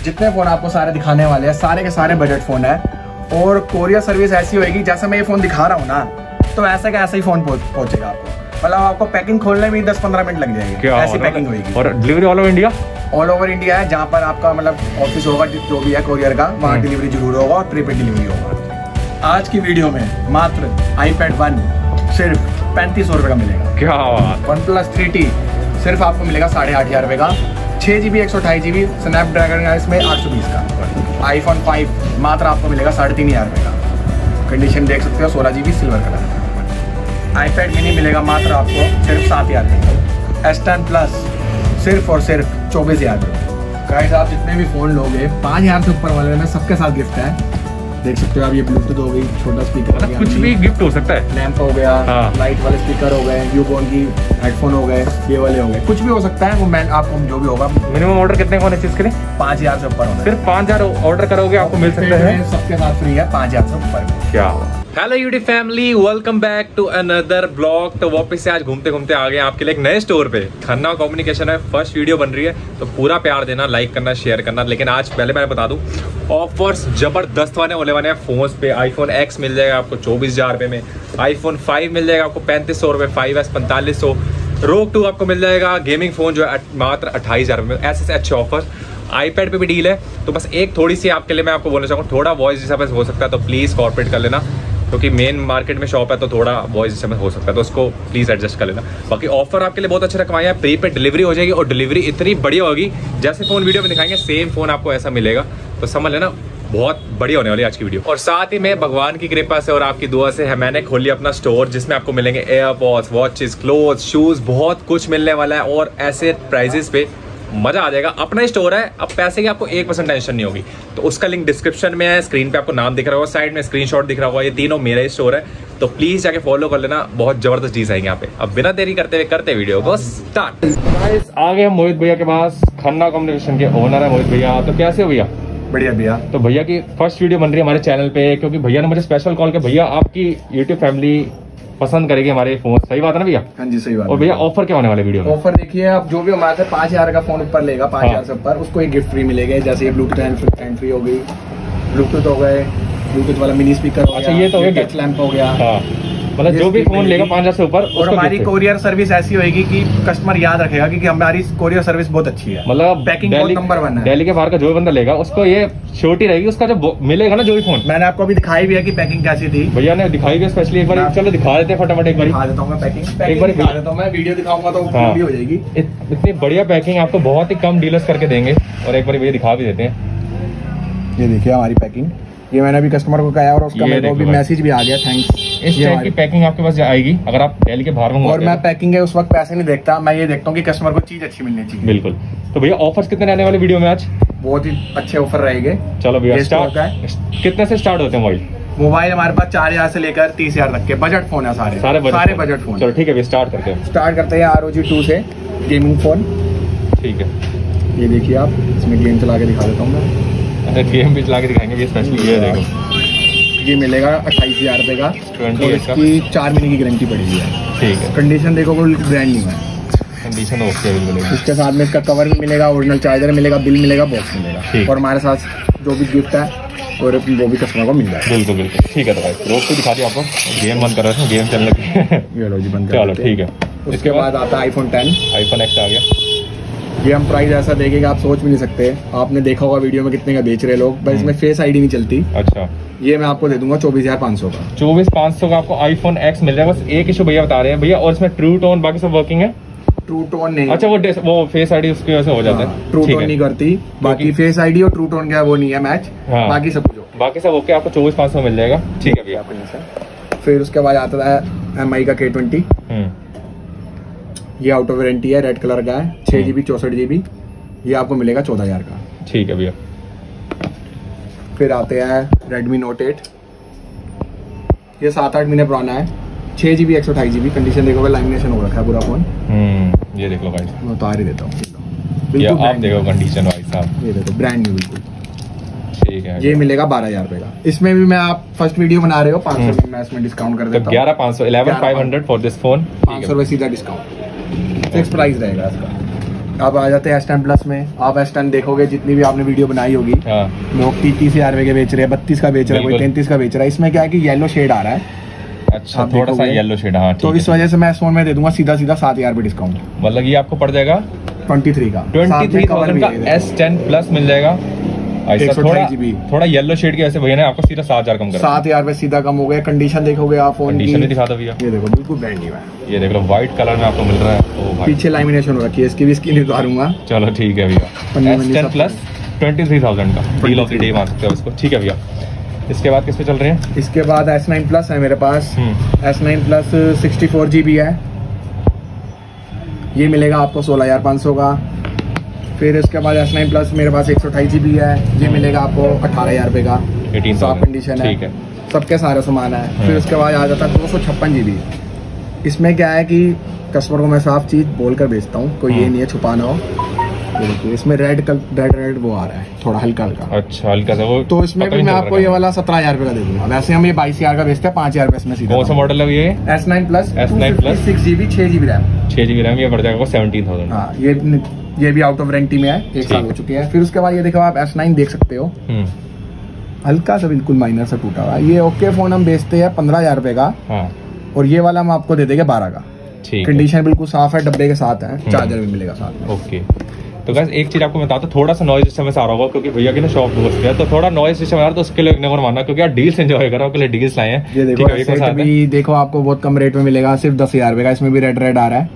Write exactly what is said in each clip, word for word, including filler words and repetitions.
जितने फ़ोन आपको सारे दिखाने वाले हैं सारे के सारे बजट फ़ोन है। और कोरियर सर्विस ऐसी होगी जैसे मैं ये फ़ोन दिखा रहा हूँ ना, तो ऐसे का ऐसा ही फ़ोन पहुँचेगा आपको। मतलब आपको पैकिंग खोलने में दस पंद्रह मिनट लग जाएगी, ऐसी पैकिंग होगी। और delivery all over India? All over India है। जहाँ पर आपका मतलब ऑफिस होगा जो भी है कोरियर का, वहाँ डिलीवरी जरूर होगा और प्रीपेड डिलीवरी होगा। आज की वीडियो में मात्र आईपैड वन सिर्फ पैंतीस सौ रुपये का मिलेगा। क्या बात। वन प्लस थ्री टी सिर्फ आपको मिलेगा साढ़े आठ हज़ार रुपये का। छः जी बी एक सौ अठाईस जी बी स्नैपड्रैगन का इसमें आठ सौ बीस का। आईफोन फाइव मात्र आपको मिलेगा साढ़े तीन हज़ार रुपये का। कंडीशन देख सकते हो, सोलह G B silver colour. IPad mini मिलेगा मात्र आपको सिर्फ सात हज़ार रुपये का। एस टेन प्लस सिर्फ और सिर्फ चौबीस हज़ार रुपये। गाइस आप जितने भी फ़ोन लोगे पाँच हज़ार से ऊपर वाले में सबके साथ गिफ्ट है। देख सकते हो आप, ये ब्लूटूथ हो गई, छोटा स्पीकर हो गया, कुछ भी गिफ्ट हो सकता है। लैंप हो गया, हाँ। लाइट वाले स्पीकर हो गए, यूबोन की हेडफोन हो गए, ये वाले हो गए, कुछ भी हो सकता है। वो मैं आपको जो भी होगा। मिनिमम ऑर्डर कितने का होना चाहिए इसके लिए? पाँच हज़ार से ऊपर होना। सिर्फ पाँच हज़ार ऑर्डर करोगे आपको मिल सकता है, सबके साथ फ्री है पाँच हज़ार से ऊपर। क्या hello YouTube family, welcome back to another blog. तो वापस से आज घूमते घूमते आ गए आपके लिए एक नए स्टोर पे। खन्ना कम्युनिकेशन है, फर्स्ट वीडियो बन रही है तो पूरा प्यार देना, लाइक करना, शेयर करना। लेकिन आज पहले मैं बता दूं, ऑफर्स जबरदस्त वाले होने वाले हैं फोन्स पे। आईफोन एक्स मिल जाएगा आपको चौबीस हजार रुपये में। आईफोन फाइव मिल जाएगा आपको पैंतीस सौ रुपये, फाइव एस पैंतालीस सौ। रोग टू आपको मिल जाएगा गेमिंग फोन जो है मात्र अट्ठाईस हजार रुपये में। ऐसे ऐसे अच्छे ऑफर आईपैड पे भी डील है। तो बस एक थोड़ी सी आपके लिए मैं आपको बोलना चाहूँगा, थोड़ा वॉइस डिस्टर्बेंस हो सकता है तो प्लीज़ कॉर्पोरेट कर लेना, क्योंकि मेन मार्केट में शॉप है तो थोड़ा वॉइस डिस्टर्बेंस हो सकता है, तो उसको प्लीज़ एडजस्ट कर लेना। बाकी ऑफर आपके लिए बहुत अच्छे रखवाए हैं। प्री पे डिलीवरी हो जाएगी और डिलीवरी इतनी बढ़िया होगी, जैसे फ़ोन वीडियो में दिखाएंगे सेम फ़ोन आपको ऐसा मिलेगा। तो समझ लेना, बहुत बढ़िया होने वाली आज की वीडियो। और साथ ही में भगवान की कृपा से और आपकी दुआ से है मैंने खोली अपना स्टोर, जिसमें आपको मिलेंगे एयरपॉड्स, वॉचेस, क्लोथ्स, शूज़, बहुत कुछ मिलने वाला है और ऐसे प्राइजेस पे मजा आ जाएगा। अपना ही स्टोर है, अब पैसे की आपको एक परसेंट टेंशन नहीं होगी। तो उसका लिंक डिस्क्रिप्शन में है, स्क्रीन पे आपको नाम दिख रहा होगा, साइड में स्क्रीनशॉट दिख रहा होगा, ये तीनों मेरा ही स्टोर है। तो प्लीज जाके फॉलो कर लेना, बहुत जबरदस्त चीज आएंगे यहाँ पे। अब बिना देरी करते हुए करते वीडियो को स्टार्ट। गाइस आ गए मोहित भैया के पास, खन्ना कम्युनिकेशन के ओनर है मोहित भैया। तो कैसे हो भैया? बढ़िया भैया। तो भैया की फर्स्ट वीडियो बन रही है हमारे चैनल पे, क्योंकि भैया ने मुझे स्पेशल कॉल किया, भैया आपकी यूट्यूब फैमिली पसंद करेगी हमारे फोन। सही बात है ना भैया? हाँ जी सही बात। और भैया ऑफर क्या होने वाले वीडियो में? ऑफर देखिए, आप जो भी हमारे से पाँच हजार का फोन ऊपर लेगा, पाँच हजार से ऊपर, उसको एक गिफ्ट फ्री मिलेगा। जैसे ये ब्लूटूथ हैंड फ्री हो गई, ब्लूटूथ हो गए, ब्लूटूथ वाला मिनी स्पीकर हो गया, अच्छा ये तो टच लैंप हो गया। हाँ, मतलब जो भी फोन लेगा पाँच हजार से ऊपर। और हमारी कोरियर सर्विस ऐसी होगी कि कस्टमर याद रखेगा कि हमारी कोरियर सर्विस बहुत अच्छी है। मतलब पैकिंग नंबर वन है। दिल्ली के बाहर का जो भी बंदा लेगा उसको ये श्योरिटी रहेगी, उसका जो मिलेगा ना जो भी फोन। मैंने आपको अभी दिखाई भी है कि पैकिंग कैसी थी। भैया ने दिखाई भी स्पेशली, एक बार चलो दिखा देते हैं फटाफट। एक बार दिखा देता हूँ मैं पैकिंग, एक बार दिखा देता हूँ मैं, वीडियो दिखाऊंगा तो वीडियो हो जाएगी। इतनी बढ़िया पैकिंग आपको बहुत ही कम डीलर्स करके देंगे, और एक बार भैया दिखा भी देते हैं। ये देखिए हमारी पैकिंग, ये मैंने अभी कस्टमर को कहा और उसका मेरे को भी मैसेज भी आ गया, थैंक्स। इस टाइप की पैकिंग आपके पास आएगी अगर आप दिल्ली के बाहर में। और मैं पैकिंग है उस वक्त पैसे नहीं देखता, मैं ये देखता हूँ कि कस्टमर को चीज अच्छी मिलनी चाहिए। बिल्कुल। तो भैया ऑफर्स कितने रहने वाले वीडियो में आज? बहुत ही अच्छे ऑफर रहेंगे। चलो भैया स्टार्ट, कितने से स्टार्ट होते हैं मोबाइल? मोबाइल हमारे पास चार हजार से लेकर तीस हजार तक के बजट फोन है, सारे सारे बजट सारे बजट फोन। चलो ठीक है भैया स्टार्ट करते हैं। स्टार्ट करते हैं आर ओ जी टू से, गेमिंग फोन। ठीक है, ये देखिए आप, इसमें गेम चला के दिखा देता हूँ मैं। अच्छा गेम भी चला के दिखाएंगे भैया स्पेशली। ये देखो ये मिलेगा अट्ठाईस हजार रुपए का, और इसकी चार महीने की गारंटी पड़ेगी है। ठीक है, कंडीशन देखो बिल्कुल ब्रांड न्यू है, कंडीशन ओके बिल्कुल। इसके साथ में इसका कवर भी मिलेगा, ओरिजिनल चार्जर मिलेगा, बिल मिलेगा, बॉक्स मिलेगा, और हमारे साथ जो भी गिफ्ट है और वो भी कस्टमर को मिल जाएगा। बिल्कुल बिल्कुल ठीक है। तो भाई रोज को दिखा दिया आपको, गेम बंद कर रहे थे, गेम चलने लगी। ये लो जी बंद। चलो ठीक है। उसके बाद आता है आईफोन टेन। आईफोन एक्स आ गया। ये हम प्राइस ऐसा देंगे कि आप सोच भी नहीं सकते। आपने देखा होगा वीडियो में कितने का बेच रहे लोग, बस इसमें फेस आईडी नहीं चलती। अच्छा, ये मैं आपको दे दूंगा चौबीस हजार पाँच सौ का। चौबीस पाँच सौ का आपको आईफोन एक्स मिल जाएगा। बस एक इशू भैया बता रहे हैं भैया, और इसमें ट्रू टोन बाकी सब वर्किंग है? ट्रू टोन नहीं। अच्छा वो वो फेस आईडी उसकी वजह से हो जाता है, ट्रू टोन नहीं करती। बाकी फेस आईडी और ट्रू टोन का वो नहीं है मैच। हाँ। बाकी सब कुछ बाकी सब ओके, आपको चौबीस पाँच सौ मिल जाएगा। ठीक है भैया। फिर उसके बाद आता है एम आई का के ट्वेंटी। ये आउट ऑफ वारंटी है, रेड कलर का है, छह जीबी चौसठ जीबी। ये आपको मिलेगा चौदह हजार का। ठीक है भैया। फिर आते हैं रेडमी नोट एट। ये सात आठ महीने पुराना है, छह जीबी एक सौ अठाईस जीबी। कंडीशन देखोगे लैमिनेशन हो रखा है पूरा फोन। हम्म ये देख लो भाई, मैं उतार ही देता हूँ। आप देखो कंडीशन भाई साहब, ये देखो ब्रांड न्यू बिल्कुल। ठीक है, ये मिलेगा बारह हजार रुपए का। इसमें भी मैं, आप फर्स्ट वीडियो बना रहे हो, पाँच सौ मैं इसमें डिस्काउंट कर देता हूँ। ग्यारह पाँच सौ eleven five hundred for this phone, पाँच सौ रुपए सीधा डिस्काउंट, फिक्स प्राइस रहेगा इसका। आप आ जाते हैं एस टेन प्लस में। आप एस टेन देखोगे जितनी भी आपने वीडियो बनाई होगी, हाँ। लोग तीस तीस हजार रुपए के बेच रहे हैं, बत्तीस का बेच रहा है, कोई तैंतीस का बेच रहा है। इसमें क्या है कि येलो शेड आ रहा है। अच्छा, थोड़ा सा येलो शेड, हाँ। तो इस वजह से मैं इस फोन में दे दूंगा सीधा सीधा सात हजार रुपए डिस्काउंट। मतलब ये आपको पड़ जाएगा ट्वेंटी थ्री का ट्वेंटी थ्री थाउजेंड का एस टेन प्लस मिल जाएगा। ऐसा थोड़ा थोड़ा येलो शेड के, ऐसे भैया ने आपको सीधा सात हजार कम कर सात हजार रुपए सीधा कम हो गया। कंडीशन देखोगे आप फोन कंडीशन भी दिखा दो भैया, ये देखो बिल्कुल ब्रांड न्यू है। ये देख लो व्हाइट कलर में आपको मिल रहा है। ओ भाई, पीछे लैमिनेशन हो रखी है, इसकी भी स्क्रीन उतारूंगा। चलो ठीक है भैया, S ten plus twenty three thousand का डील ऑफ द डे मान सकते हो इसको। ठीक है भैया, इसके बाद किस पे चल रहे हैं? इसके बाद एस नाइन प्लस है मेरे पास। S nine plus sixty four G B है, ये मिलेगा आपको सोलह हजार पाँच सौ का। फिर इसके बाद एस नाइन प्लस मेरे पास एक सौ अठाईस जी बी है, ये मिलेगा आपको अठारह हजार रुपए का, साफ कंडीशन है, है। सबके सारे सामान है। फिर उसके बाद आ जाता है दो सौ छप्पन जी बी। इसमें क्या है कि कस्टमर को मैं साफ चीज बोल कर बेचता हूँ, कोई ये नहीं है छुपाना हो। ये देखिए इसमें रेड रेड रेड वो आ रहा है, थोड़ा हल्का हल्का। अच्छा, हल्का सा वो। तो इसमें भी मैं आपको ये वाला सत्रह हजार रुपए का दे दूंगा। वैसे हम ये बाईस हजार का बेचते हैं, पाँच हजार रुपए इसमें सीधा। कौन सा मॉडल है ये? S nine plus S nine plus six GB छह जीबी रैम छह जीबी रैम, ये पड़ जाएगा सेवनटीन थाउजेंड। हाँ, ये ये भी आउट ऑफ वारंटी में है, एक साल हो चुके हैं। फिर उसके बाद ये देखो आप एस नाइन देख सकते हो, हल्का सा बिल्कुल माइनर सा टूटा हुआ। ये ओके फोन हम बेचते हैं पंद्रह हजार रुपए का, हाँ। और ये वाला हम आपको दे देंगे बारह का। कंडीशन बिल्कुल साफ है, डब्बे के साथ है, चार्जर भी मिलेगा साथ में। ओके, तो गाइस एक चीज आपको मैं बताता हूँ, थोड़ा सा नॉइज सिस्टम में आ रहा होगा क्योंकि भैया की ना शॉप दोस्त है, तो थोड़ा नॉइज सिस्टम आ रहा है, तो उसके लिए इग्नोर मानना, क्योंकि आप डील्स एंजॉय कर रहे हो, के लिए डील्स लाए हैं। ये देखो सेट भी देखो आपको बहुत कम रेट में मिलेगा, सिर्फ दस हजार रुपए का। इसमें भी रेड रेड आ रहा है,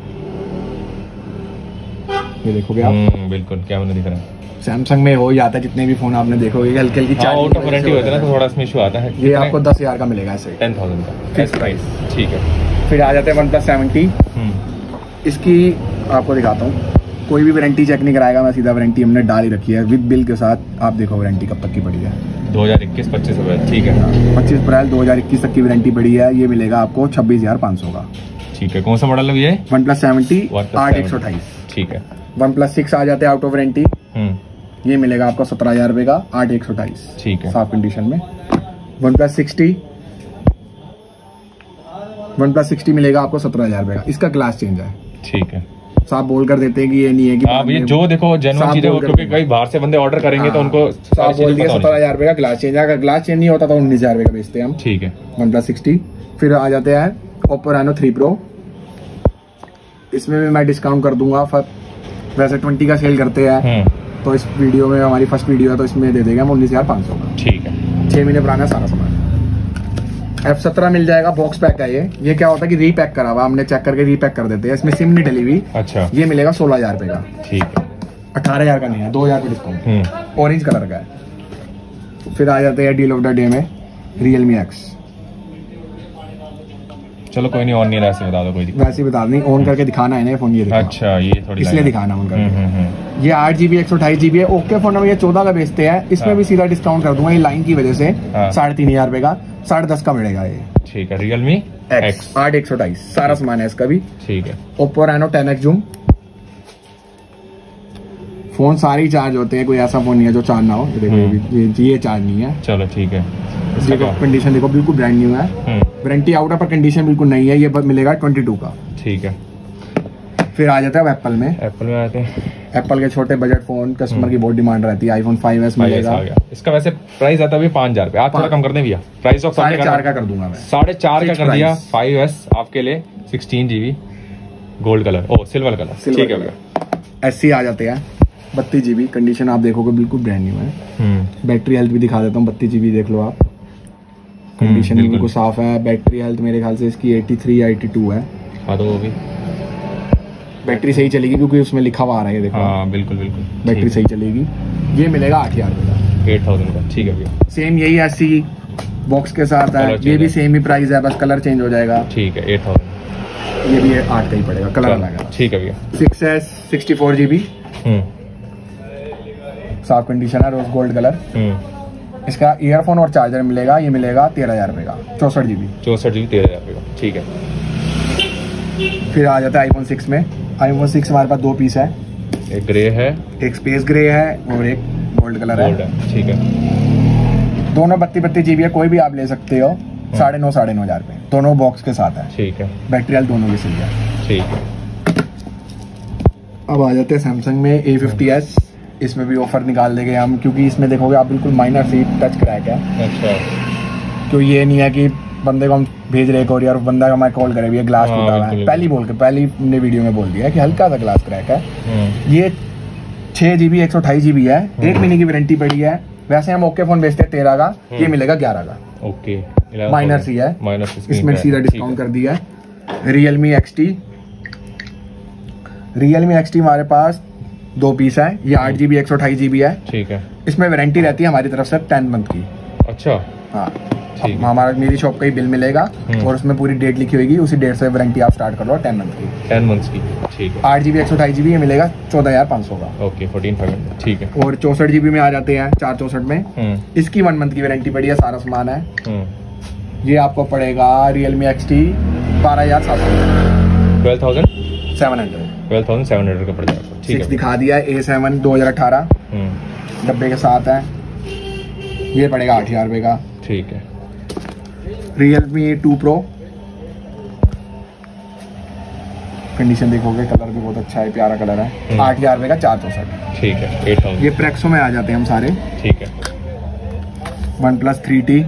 ये देखोगे आप। बिल्कुल कैमरा दिख रहा है। सैमसंग में हो जाता है, जितने भी फोन आपने देखोगे हल्की हल्की आउट ऑफ वारंटी होता है ना, तो थोड़ा इसमें इशू आता है। ये आपको दस हजार का मिलेगा ऐसे, टेन थाउजेंड का फिक्स प्राइस। ठीक है, फिर आ जाते हैं वन प्लस सेवेंटी। इसकी आपको दिखाता हूँ, कोई भी वारंटी चेक नहीं कराएगा, मैं सीधा वारंटी हमने डाल ही रखी है विद बिल के साथ। आप देखो वारंटी कब तक की पड़ी है, दो हजार इक्कीस पच्चीस अप्रैल। ठीक है, पच्चीस अप्रैल दो हजार इक्कीस तक की वारंटी पड़ी है। ये मिलेगा आपको छब्बीस हजार पाँच सौ का। ठीक है, कौन सा मॉडल है ये? वन प्लस सेवेंटी आठ एक सौ अठाईस। ठीक है, वन प्लस सिक्स आ जाते हैं आउट ऑफ वारंटी, ये मिलेगा आपको सत्रह हजार रुपए का, आठ एक सौ अठाईस। ठीक है, साफ कंडीशन में। OnePlus sixty OnePlus sixty मिलेगा आपको सत्रह हजार रुपए का, इसका ग्लास चेंज है। ठीक है, साफ बोल कर देते हैं कि ये नहीं है कि आप ये जो देखो जेन्युइन चीजें, क्योंकि कई बाहर से बंदे ऑर्डर करेंगे तो उनको साफ बोल दिया सत्रह हजार रुपए का ग्लास चेंज है। अगर ग्लास चेंज नहीं होता तो उन्नीस हजार रुपए का बेचते हैं हम। ठीक है, वन प्लस सिक्सटी। फिर आ जाते हैं ओप्पो रेनो थ्री प्रो, इसमें भी मैं डिस्काउंट कर दूंगा। वैसे ट्वेंटी का सेल करते हैं, तो इस वीडियो में हमारी फर्स्ट वीडियो है, तो इसमें दे देंगे हम उन्नीस हजार पाँच सौ का। ठीक है, छह महीने पुराना सारा सामान। एफ सत्रह मिल जाएगा, बॉक्स पैक है ये। ये क्या होता है कि रीपैक करा हुआ, हमने चेक करके रीपैक कर देते हैं, इसमें सिम नहीं डली हुई। अच्छा, ये मिलेगा सोलह हजार रुपए का। ठीक है, अठारह हजार का नहीं है, दो हजार का डिस्काउंट, ऑरेंज कलर का है। फिर आ जाते हैं डील ऑफ द डे में रियलमी एक्स। चलो कोई नहीं, ऑन नहीं, ऐसे बता दो, कोई दिक्कत वैसे बता नहीं, ऑन करके दिखाना है ना फोन। ये अच्छा, ये थोड़ी इसलिए दिखाना ऑन करके। ये आठ जीबी एक सौ अठाईस जीबी है, ओके फोन में ये चौदह का बेचते हैं, इसमें भी सीधा डिस्काउंट कर दूंगा ये लाइन की वजह से, साढ़े तीन हजार रुपए का, साढ़े दस का मिलेगा ये। ठीक है, रियलमी एक्स आठ एक सौ अठाईस, सारा सामान है इसका भी। ठीक है, Oppo Reno ten X zoom. Phone सारे ही चार्ज होते हैं, कोई ऐसा फोन नहीं है जो चार्ज ना हो। देखो ये भी ये चार्ज नहीं है। चलो ठीक है, देखो कंडीशन देखो बिल्कुल ब्रांड न्यू है, वारंटी आउट है पर कंडीशन बिल्कुल नहीं है। ये मिलेगा ट्वेंटी टू का। ठीक है, फिर आ जाता है एप्पल में। एप्पल में आते हैं एप्पल के छोटे बजट फोन, कस्टमर की बहुत डिमांड रहती है। आईफोन फाइव एस मिलेगा, इसका वैसे प्राइस आता है पाँच हजार रुपए। आप थोड़ा कम कर दें भैया, प्राइस ऑफ साढ़े चार का कर दूंगा मैं, साढ़े चार का कर दिया। फाइव एस आपके लिए सिक्सटीन जीबी गोल्ड कलर, ओ सिल्वर कलर। ठीक है भैया, एस सी आ जाते हैं बत्तीस जीबी। कंडीशन आप देखोगे बिल्कुल ब्रांड न्यू है। बैटरी हेल्थ भी दिखा देता हूँ, बत्तीस जीबी देख लो आप, कंडीशन बिल्कुल साफ है। बैटरी हेल्थ मेरे ख्याल से इसकी बयासी या बयासी है। हाँ, तो वो भी बैटरी सही चलेगी क्योंकि उसमें लिखा हुआ आ रहा है, देखो। हाँ बिल्कुल बिल्कुल, बैटरी सही चलेगी। ये मिलेगा आठ हजार रुपये का, एट थाउजेंड का। ठीक है भैया, सेम यही एसी बॉक्स के साथ है, ये भी सेम ही प्राइस है, बस कलर चेंज हो जाएगा। ठीक है, एट थाउजेंड। ये भी आठ का ही पड़ेगा, कलर अलग है। ठीक है भैया, six S sixty four GB, साफ कंडीशन है, रोज गोल्ड कलर। इसका ईयरफोन और चार्जर मिलेगा, ये मिलेगा तेरह हजार रुपए का, चौसठ जीबी चौसठ जीबी तेरह हजार रुपए का। ठीक है, फिर आ जाता है आईफोन सिक्स में। आईफोन सिक्स हमारे पास दो पीस है, एक ग्रे है, एक स्पेस ग्रे है और एक गोल्ड कलर है। ठीक है, दोनों बत्ती बत्ती जीबी है, कोई भी आप ले सकते हो। साढ़े नौ साढ़े नौ हजार रुपए दोनों बॉक्स के साथ है। ठीक है, बैटरी हेल्थ दोनों की सही है। ठीक है, अब आ जाते हैं सैमसंग में ए फिफ्टी एस। इसमें भी ऑफर निकाल देंगे हम, क्योंकि इसमें देखोगे आप बिल्कुल माइनर सी टच क्रैक है। अच्छा। तो ये नहीं है कि बंदे को हम भेज रहे कोरियर और बंदा का मैं कॉल करे भी ग्लास टूटा हुआ है, पहली बोल के पहली ने वीडियो में बोल दिया कि हल्का सा ग्लास क्रैक है। ये छः जी बी एक सौ अठाईस जी बी है, एक महीने की वारंटी पड़ी है। वैसे हम ओके फोन बेचते हैं तेरह का, ये मिलेगा ग्यारह का। ओके, माइनर सी है, इसमें सीधा डिस्काउंट कर दिया है। Realme X T, Realme X T हमारे पास दो पीस है। ये आठ जी बी एक सौ अठाईस जी बी है। ठीक है। इसमें वारंटी रहती है हमारी तरफ से टेन मंथ की। अच्छा। हाँ, हमारा मेरी शॉप का ही बिल मिलेगा और उसमें पूरी डेट लिखी होगी, उसी डेट से वारंटी आप स्टार्ट कर लो टेन मंथ की। टेन मंथ्स की, ठीक है। आठ जी बी एक सौ अठाईस जी बी ये मिलेगा चौदह हजार पाँच सौ का। ओके, फोर्टीन फाइव हंड्रेड, ठीक है। और चौसठ जी बी में आ जाते हैं, चार चौसठ में इसकी वन मंथ की वारंटी पड़ी है, सारा सामान है। ये आपको पड़ेगा रियलमी एक्स टी बारह हजार सात सौ, twelve thousand seven hundred twelve thousand seven hundred का पड़ जाएगा। ठीक है, दिखा दिया ए सेवन दो हजार अठारह डब्बे के साथ है, ये पड़ेगा आठ हजार रुपये का। ठीक है। रियलमी टू प्रो, कंडीशन देखोगे कलर भी बहुत अच्छा है, प्यारा कलर है। आठ हजार रुपये का चार चौसठ। ठीक है, एट थाउजेंड। ये प्रेक्सो में आ जाते हैं हम सारे। ठीक है। वन प्लस थ्री टी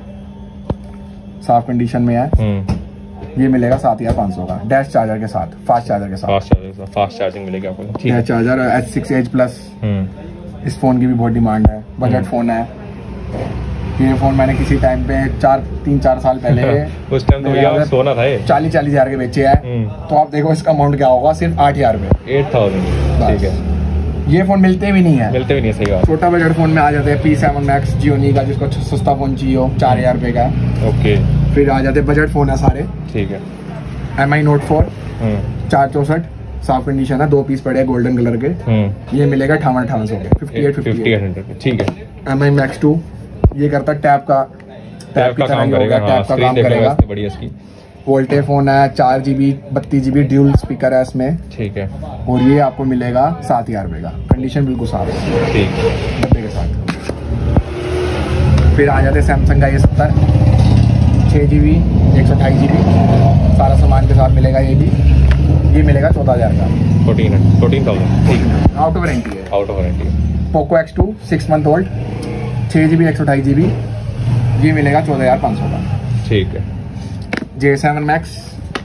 साफ कंडीशन में है, ये मिलेगा सात हजार पाँच सौ का, डैश चार्जर के साथ, फास्ट चार्जर के साथ। फास्ट चार्जर, फास्ट चार्जिंग मिलेगी आपको। Dash charger H six H plus. इस फोन की भी बहुत डिमांड है, बजट फोन है। ये फोन मैंने किसी टाइम पे चार तीन चार साल पहले उस टाइम तो भैया सोना था ये, चालीस चालीस हजार के बेचे हैं। तो आप देखो इसका अमाउंट क्या होगा, सिर्फ आठ हजार रुपये, एट थाउजेंड। ठीक है। ये फोन मिलते भी नहीं है, मिलते भी नहीं, सही बात। छोटा बजट फोन में आ जाते हैं पी सेवन मैक्स जियोनी का, जिसको सस्ता फोन चाहिए हो, चार हजार रुपये का। ओके। फिर आ जाते बजट फोन है सारे। ठीक है। एम आई नोट फोर चार चौसठ साफ कंडीशन है, दो पीस पड़े हैं गोल्डन कलर के। ये मिलेगा अठावन अठावन सौ के, fifty eight fifty eight hundred. ठीक है। एम आई मैक्स टू, ये करता टैप का टैप का काम करेगा, टैप का काम करेगा। बढ़िया इसकी वोल्टे फोन है, चार जी बी बत्तीस जी बी ड्यूल स्पीकर है इसमें। ठीक है। और ये आपको मिलेगा सात हजार रुपये का, कंडीशन बिल्कुल साफ है। ठीक है, डब्बे के साथ। फिर आ जाते सैमसंग का ये सत्तर छः जी बी एक सौ अठाईस जी बी सारा सामान के साथ मिलेगा। ये भी ये मिलेगा चौदह हजार का, फोर्टीन फोर्टीन थाउजेंड। ठीक है, आउट ऑफ वारंटी है। Out of warranty. Poco X two six month old छः जी बी एक सौ अठाईस जी बी ये मिलेगा चौदह हजार पाँच सौ का। ठीक है। जे सेवन मैक्स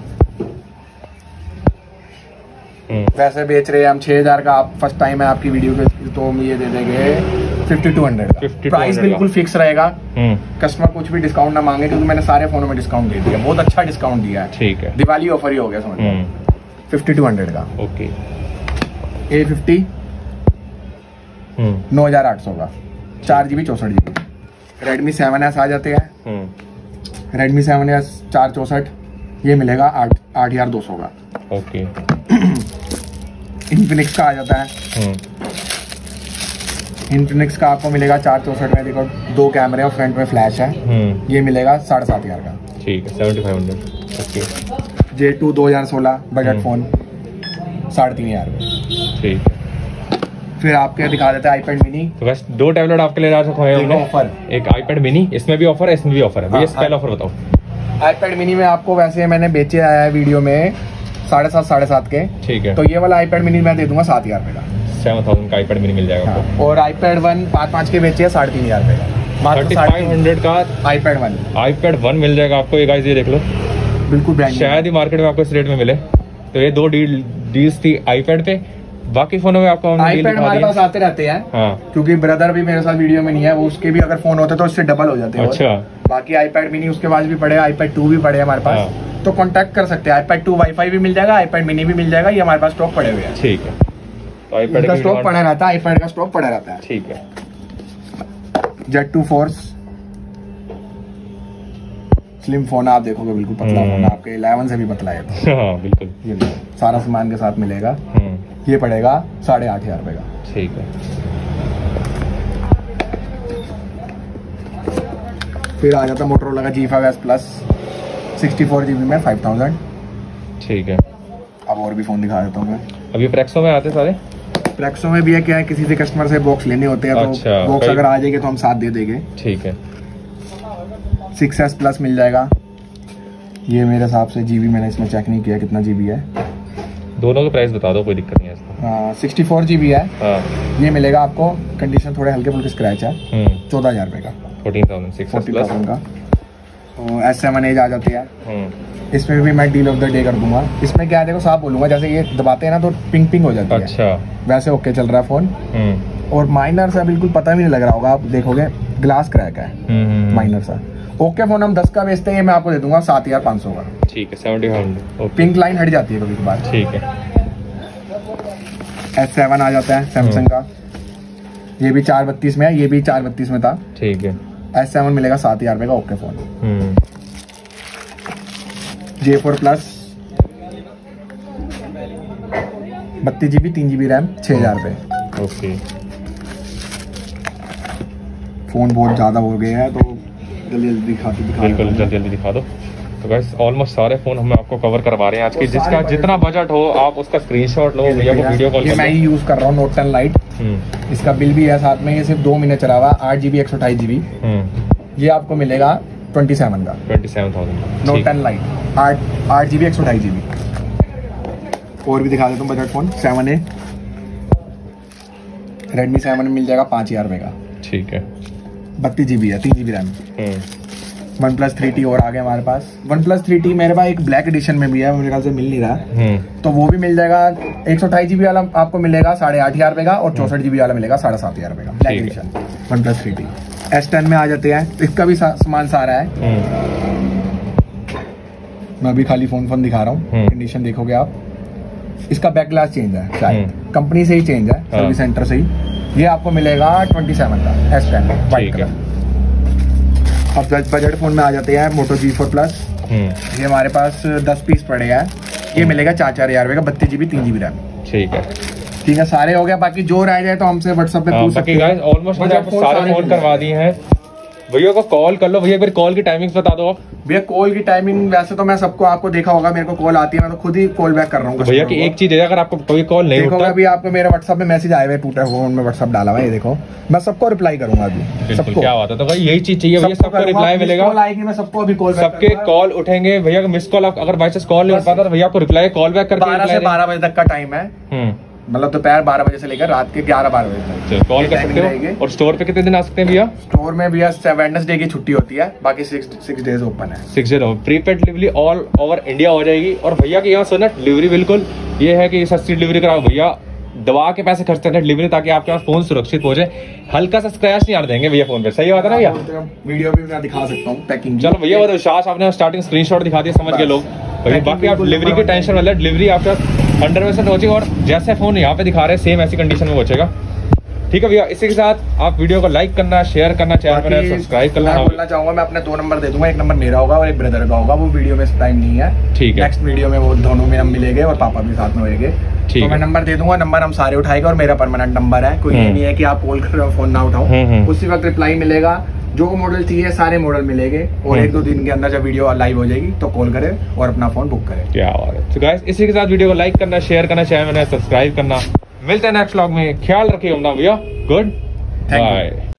वैसे बेच रहे हैं हम छः हजार का, आप फर्स्ट टाइम है आपकी वीडियो के, तो हम ये दे देंगे फिफ्टी टू हंड्रेड का। प्राइस बिल्कुल फिक्स रहेगा, कस्टमर कुछ भी डिस्काउंट ना मांगे, क्योंकि मैंने सारे फोनों में डिस्काउंट दे दिया, बहुत अच्छा डिस्काउंट दिया है। ठीक है, दिवाली ऑफर ही हो गया समझ, फिफ्टी टू हंड्रेड का। ओके। ए फिफ्टी नौ हजार आठ सौ का, चार जी बी चौसठ G B. Redmi seven S आ जाते हैं, रेडमी सेवन एस चार चौसठ ये मिलेगा आठ आठ हजार दो सौ का। ओके। इन्फिनिक्स का आ जाता है, इन्फिनिक्स का आपको मिलेगा चार चौसठ में, देखो दो कैमरे और फ्रंट में फ्लैश है, ये मिलेगा साढ़े सात हजार का। ठीक है, seventy five hundred. Okay. J two दो हजार सोलह बजट फोन साढ़े तीन हजार में। ठीक है। फिर आपके दिखा देते हैं आईपैड मिनी। तो बस दो टैबलेट आपके लिए आज हमने ऑफर, एक आईपैड मिनी, इसमें भी ऑफर है, इसमें भी ऑफर है। भैया पहला ऑफर बताओ। आईपैड मिनी में आपको वैसे मैंने बेचे आया है वीडियो में साढ़े सात साढ़े सात के। ठीक है। तो ये वाला आईपैड मिनी मैं दे दूंगा सात हजार रुपए का, सेवन थाउजेंड का आईपैड मिनी मिल जाएगा आपको। और आईपैड वन पाँच पाँच के बेचे साढ़े तीन हजार रुपए का, थर्टी फाइव हंड्रेड का आईपैड वन आईपैड वन मिल जाएगा आपको। ये गाइस ये देख लो, बिल्कुल ब्रांड, शायद ही मार्केट में आपको इस रेट में मिले। तो ये दो डील डील्स थी आईपैड पे, बाकी फोनों में आपको आईपैड हमारे पास आते रहते हैं। हाँ, क्योंकि ब्रदर भी मेरे साथ वीडियो में नहीं है, वो उसके भी अगर फोन होते तो उससे डबल हो जाते हैं। अच्छा। बाकी आईपैड मिनी उसके पास भी पड़े, आईपैड टू भी पड़े हमारे पास। हाँ। तो कांटेक्ट कर सकते हैं, आईपैड टू वाईफाई भी मिल जाएगा, आईपैड मिनी भी मिल जाएगा, ये हमारे पास स्टॉक पड़े हुए हैं। ठीक है, तो आईपैड का स्टॉक पड़ा रहता है, आईपैड का स्टॉक पड़ा रहता है। ठीक है। Z two Force slim phone आप देखोगे, बिल्कुल पतला फोन, आपके इलेवन से भी पतला है। हाँ बिल्कुल, ये सारा सामान के साथ मिलेगा, ये पड़ेगा साढ़े आठ हजार रुपए का। ठीक है। फिर आ जाता मोटरोला का G five S plus sixty four G B में फाइव थाउजेंड। ठीक है। अब और भी फोन दिखा देता हूँ मैं। अभी प्रेक्सो में आते सारे, प्रेक्सो में भी है, क्या है किसी से कस्टमर से बॉक्स लेने होते हैं, तो अच्छा, बॉक्स अगर आ जाएगी तो हम साथ दे देंगे। ठीक है। सिक्स एस प्लस मिल जाएगा, ये मेरे हिसाब से जीबी मैंने इसमें चेक नहीं किया कितना जीबी है। दोनों के प्राइस बता दो, कोई दिक्कत नहीं है इसका। सिक्सटी फोर जी बी है। हाँ। ये मिलेगा आपको, कंडीशन थोड़े हल्के फुल्के स्क्रैच है, चौदह हजार रुपये का, फोर्टीन थाउजेंड सिक्स थाउजेंड का। तो एस सेवन एज आ जाती है, इसमें भी मैं डील ऑफ द डे कर दूंगा। इसमें क्या है, देखो साफ बोलूंगा, जैसे ये दबाते हैं ना तो पिंग पिंग हो जाती है। अच्छा। वैसे ओके चल रहा है फोन, और माइनर सा बिल्कुल पता भी नहीं लग रहा होगा, आप देखोगे ग्लास क्रैक है माइनर सा। ओके फोन हम दस का बेचते हैं, मैं आपको दे दूंगा सात हजार पाँच सौ का। ठीक है, सेवेंटी हंड्रेड। पिंक लाइन हट जाती है कभी कभार। ठीक है। एस सेवन आ जाता है सैमसंग का, ये भी चार बत्तीस में है, ये भी चार बत्तीस में था। ठीक है। एस सेवन मिलेगा सात हजार रुपये का okay phone. J four plus बत्तीस जीबी तीन जीबी रैम छः हजार रुपये। ओके। फोन बहुत ज़्यादा हो गया है तो जल्दी जल्दी दिखा दो दिखा बिल्कुल जल्दी जल्दी दिखा दो। तो गाइस ऑलमोस्ट सारे फोन हम आपको कवर करवा रहे हैं आज की, जिसका जितना बजट हो आप उसका स्क्रीनशॉट लो, भैया को वीडियो कॉल। ये मैं ही यूज़ कर रहा हूँ नोट टेन लाइट, इसका बिल भी है साथ में। ये सिर्फ दो महीने चला हुआ, आठ जीबी एक सौ अठाईस जीबी। ये आपको मिलेगा ट्वेंटी सेवन का, twenty seven thousand Note ten Lite, आठ आठ जीबी एक सौ अठाईस जीबी। और भी दिखा देता हूँ budget phone, seven A Redmi seven में मिल जाएगा पाँच हजार रुपये का। ठीक है। बत्तीस जीबी है, तीन GB RAM. OnePlus three T और आ गया हमारे पास। वन प्लस थ्री टी मेरे पास एक ब्लैक एडिशन में भी है, मेरे ख्याल से मिल नहीं रहा, तो वो भी मिल जाएगा। एक सौ अठाईस जीबी वाला आपको मिलेगा साढ़े आठ हजार रुपये का, और चौसठ जीबी वाला मिलेगा साढ़े सात हजार रुपये का, black edition OnePlus three T. S ten में आ जाते हैं, इसका भी सामान सारा है। मैं अभी खाली फोन फोन दिखा रहा हूँ, कंडीशन देखोगे आप। इसका बैक ग्लास चेंज है, शायद कंपनी से ही चेंज है, सर्विस सेंटर से ही। ये आपको मिलेगा ट्वेंटी सेवन का एस टेन वाइट कलर। अब बजट फोन में आ जाते हैं, मोटो जी फोर प्लस। ये हमारे पास दस पीस पड़े हैं, ये मिलेगा चार चार हजार रुपये का, बत्तीस जीबी तीन जीबी रैम। ठीक है। ठीक है, सारे हो गया। बाकी जो रह जाए तो हमसे व्हाट्सएप पे पूछ सकते हैं। ऑलमोस्ट सारे फोन करवा दिए हैं। भैया को कॉल कर लो। भैया फिर कॉल की टाइमिंग्स बता दो आप। भैया कॉल की टाइमिंग वैसे तो मैं सबको, आपको देखा होगा मेरे को कॉल आती है, मैं तो खुद ही कॉल बैक कर रहा हूँ। भैया की एक चीज है, अगर आपको कोई कॉल नहीं देखोगे अभी आपको मेरे व्हाट्सएप में मैसेज आए हुए, टूटा फोन में व्हाट्सएप डाला हुआ है, ये देखो। मैं सबको रिप्लाई करूंगा अभी, सबको। क्या बात है, तो भाई यही चीज चाहिए भैया, सबको रिप्लाई मिलेगा। कॉल आएगी, मैं सबको अभी कॉल, सबके कॉल उठेंगे। भैया का मिस कॉल, अगर बाई चांस कॉल नहीं उठ पाता तो भैया आपको रिप्लाई कॉल बैक करके बारह से बारह बजे तक का टाइम है, मतलब दोपहर बारह बजे से लेकर रात के ग्यारह बारह बजे तक कॉल कर सकते हो। और स्टोर पे कितने दिन आ सकते हैं भैया? स्टोर में भैया वेडनेसडे की छुट्टी होती है, बाकी सिक्स सिक्स डेज ओपन है। Six days prepaid delivery all over India हो जाएगी। और भैया के यहाँ सुना डिलीवरी बिल्कुल ये है कि सस्ती डिलीवरी कराओ भैया, दवा के पैसे खर्चते हैं डिलीवरी, ताकि आपके पास फोन सुरक्षित पहुंचे। हल्का सा स्क्रैच नहीं आने देंगे भैया फोन पे। सही बात है ना भैया? वीडियो भी मैं दिखा सकता हूँ पैकिंग। चलो भैया, वो तो शास आपने स्टार्टिंग स्क्रीनशॉट दिखा दिया, समझ गए लोग। बाकी आप डिलीवरी की टेंशन वाले, डिलीवरी आपका हंड्रेड परसेंट पहुंचेगा, और जैसे फोन यहाँ पे दिखा रहे हैं सेम ऐसी कंडीशन में पहुंचेगा। ठीक है भैया, इसी के साथ आप वीडियो को लाइक करना, शेयर करना, चैनल पर सब्सक्राइब करना। मैं बोलना चाहूंगा, मैं अपने दो नंबर दे दूंगा, एक नंबर मेरा होगा और एक ब्रदर का होगा, वो वीडियो में टाइम नहीं है। ठीक है, नेक्स्ट वीडियो में वो दोनों में हम मिलेंगे और पापा भी साथ में होंगे। तो मैं नंबर दे दूंगा, नंबर हम सारे उठाएंगे, और मेरा परमानेंट नंबर है, कोई ये नहीं है कि आप कॉल कर रहे हो फोन ना उठाओ, उसी वक्त रिप्लाई मिलेगा। जो मॉडल चाहिए सारे मॉडल मिलेंगे, और एक दो दिन के अंदर जब वीडियो लाइव हो जाएगी तो कॉल करें और अपना फोन बुक करें। क्या बात है। तो गाइस, इसी के साथ वीडियो को लाइक करना, शेयर करना, चैनल में सब्सक्राइब करना। मिलते हैं नेक्स्ट व्लॉग में, ख्याल रखिए अपना भैया। Good bye.